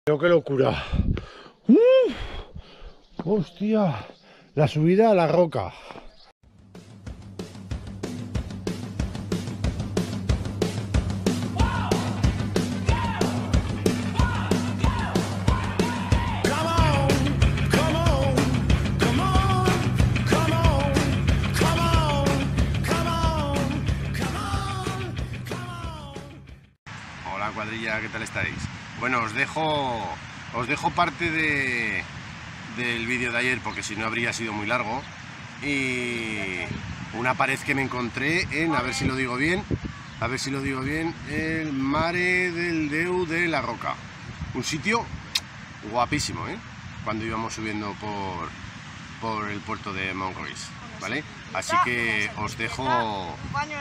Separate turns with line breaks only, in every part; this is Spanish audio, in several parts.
Pero qué locura. Hostia, la subida a la roca.
Hola cuadrilla, ¿qué tal estáis? Bueno, os dejo parte del vídeo de ayer porque si no habría sido muy largo, y una pared que me encontré en, a ver si lo digo bien, el Mare del Déu de la Roca, un sitio guapísimo, cuando íbamos subiendo por el puerto de Montjuïc, ¿vale? Así que os dejo...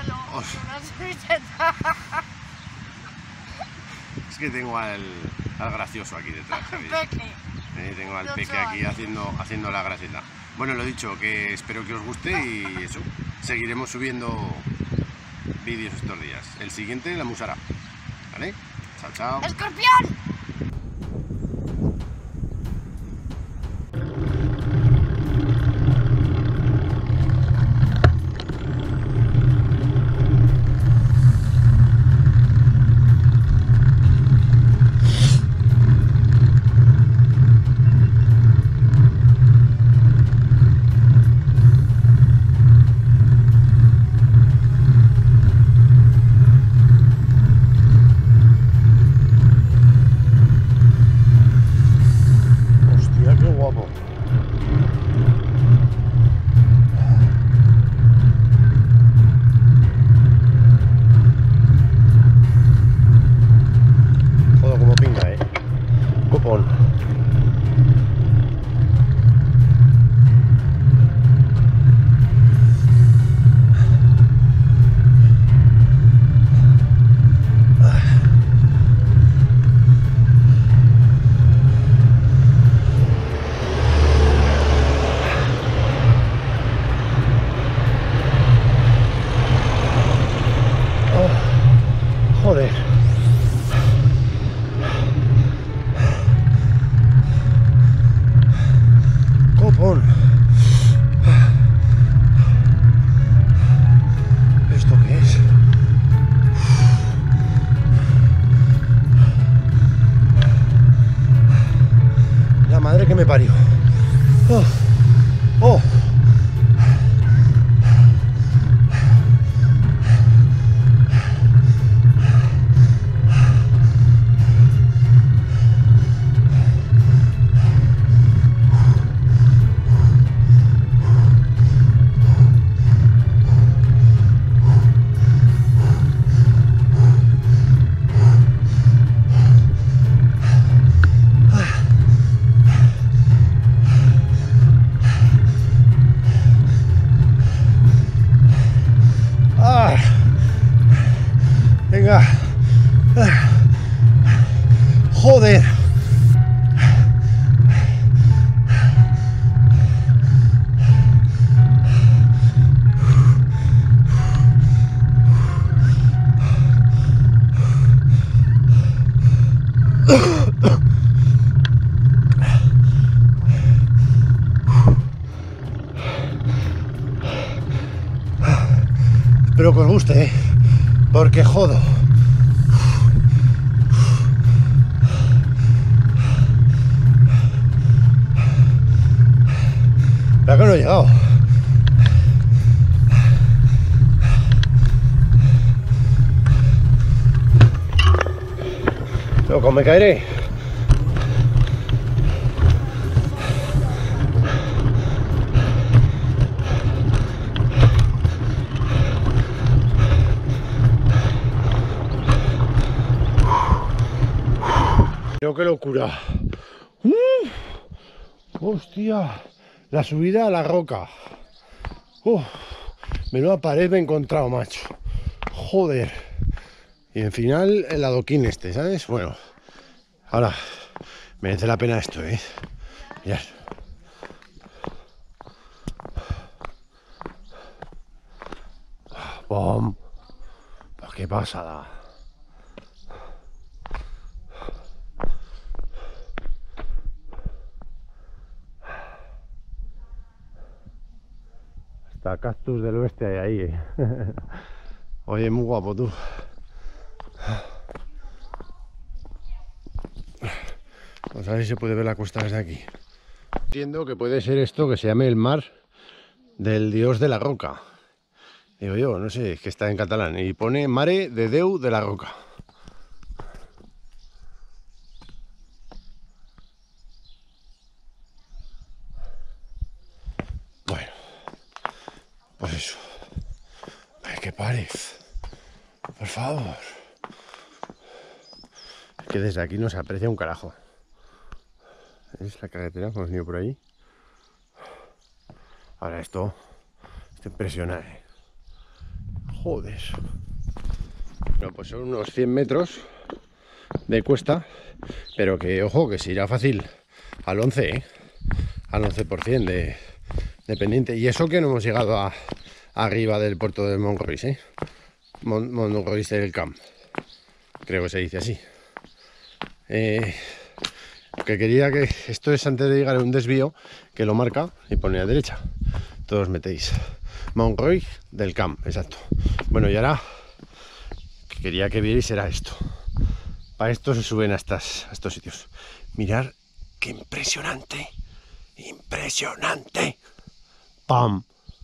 Es que tengo al gracioso aquí detrás. Tengo al peque aquí haciendo la graceta. Bueno, lo dicho, que espero que os guste y eso. Seguiremos subiendo vídeos estos días. El siguiente, la Musara. ¿Vale? Chao, chao.
¡Escorpión!
Joder. Copón. ¿Esto qué es? La madre que me parió. Oh. Oh. Venga. Joder. Espero que os guste, porque jodo. ¿Para qué no he llegado? Loco, me caeré. Pero qué locura. Hostia, la subida a la roca. Menuda pared me he encontrado, macho. Joder. Y en final el adoquín este, ¿sabes? Bueno, ahora merece la pena esto, Mirad. ¡Pum! Pues qué pasada. hasta cactus del oeste hay ahí, ¿eh? Oye, muy guapo tú. Vamos a ver si se puede ver la costa desde aquí. Entiendo que puede ser esto que se llame el mar del dios de la roca. Digo yo, no sé, es que está en catalán. Y pone Mare de Déu de la Roca. Bueno, pues eso. Ay, qué parez. Por favor. Es que desde aquí no se aprecia un carajo. ¿Es la carretera? Hemos venido por ahí. Ahora esto impresiona, ¿eh? Joder. Bueno, pues son unos 100 metros de cuesta, pero que, ojo, que se irá fácil al 11, ¿eh? Al 11% de pendiente. Y eso que no hemos llegado arriba del puerto de Mont-Royce, ¿eh? Mont-Royce del Camp. Creo que se dice así. Que quería que esto es antes de llegar a un desvío que lo marca y pone a derecha. Todos metéis Mont-Royce del Camp, exacto. Bueno, y ahora que quería que vierais era esto. Para esto se suben a estos sitios. Mirad qué impresionante. Impresionante. ¡Pam!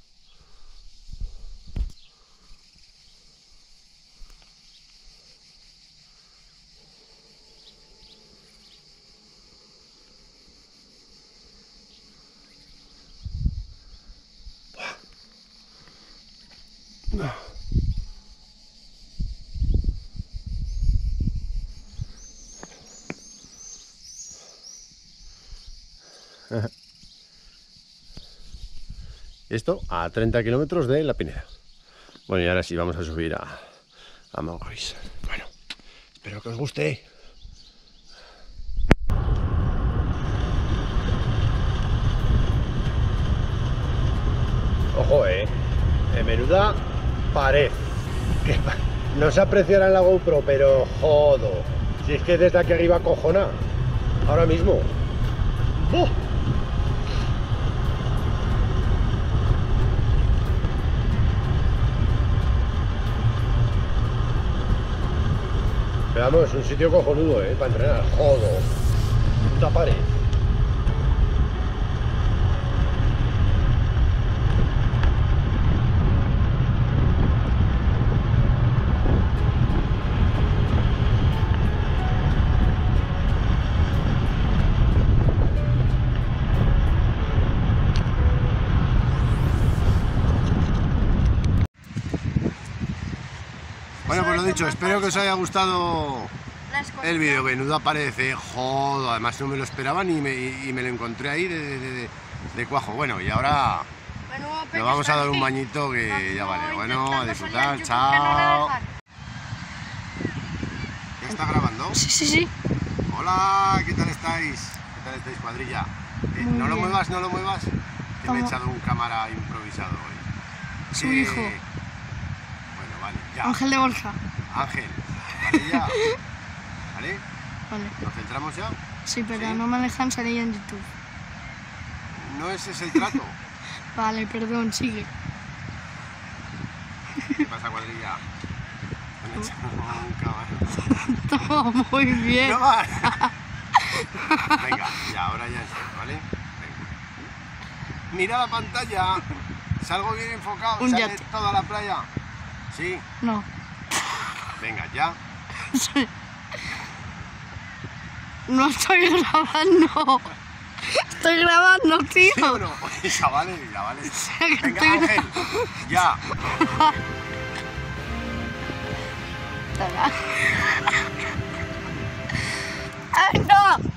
No. Esto a 30 kilómetros de La Pineda. Bueno, y ahora sí vamos a subir a Mont-Royce. Bueno, espero que os guste. Ojo, menuda pared. Que no se apreciará en la GoPro, pero jodo. Si es que desde aquí arriba cojona. Ahora mismo. ¡Oh! Pero vamos, es un sitio cojonudo, para entrenar. Jodo. Puta pared. Bueno, pues lo dicho, espero que os haya gustado el vídeo. Menuda parece, joder, además no me lo esperaba y me lo encontré ahí de cuajo. Bueno, y ahora nos vamos a dar un bañito que ya vale. Bueno, a disfrutar, chao. ¿Ya está grabando?
Sí.
Hola, ¿qué tal estáis? ¿Qué tal estáis, cuadrilla? No lo muevas, no lo muevas. Que me he echado un cámara improvisado hoy.
Su hijo.
Bueno, vale, ya.
Ángel de Borja.
Ángel, vale ya. ¿Vale?
Vale.
¿Nos centramos ya?
Sí, pero
¿Sí?
no me dejan salir en YouTube.
No ese es el trato.
Vale, perdón, sigue.
¿Qué pasa, cuadrilla? Me he echado un cámara.
Todo muy bien.
No más. Venga, ya, ahora ya está, ¿vale? Venga. Mira la pantalla. Salgo bien enfocado.
Un
¿Sale
yate.
toda la playa? ¿Sí?
No.
Venga, ya.
No estoy grabando. Estoy grabando, tío.
¿Sí o no? Oye, chavales. Venga,
Estoy
Ángel, ya.
¡Ay, no!